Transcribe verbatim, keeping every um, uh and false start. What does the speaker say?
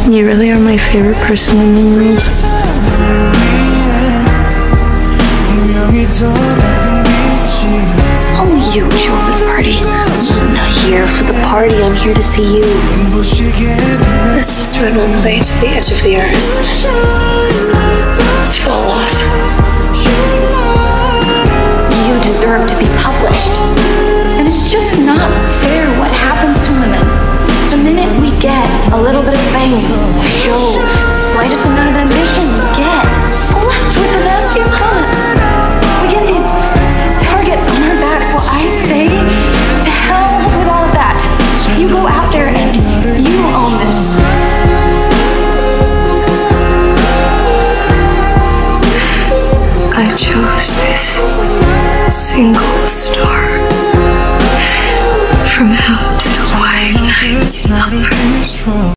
You really are my favorite person in the world. Oh, you show up at a party. I'm not here for the party, I'm here to see you. Let's just run all the way to the edge of the earth. Let's fall off. You deserve to be published. And it's just not fair what happens to women. The minute we get a little bit of fame, a show, slightest amount